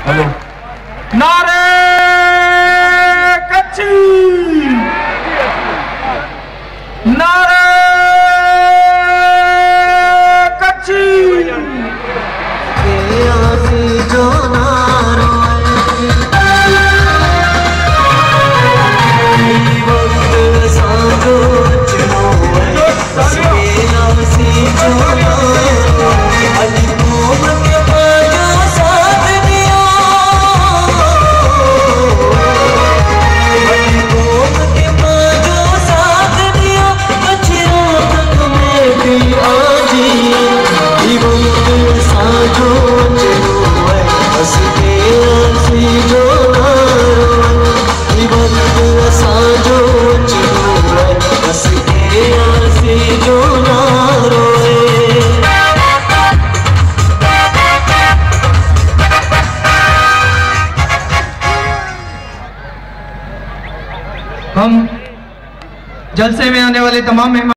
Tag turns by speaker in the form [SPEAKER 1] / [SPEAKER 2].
[SPEAKER 1] Hello. नारे कच्ची, नारे कच्ची। जो नारो हम जलसे में आने वाले तमाम मेहमान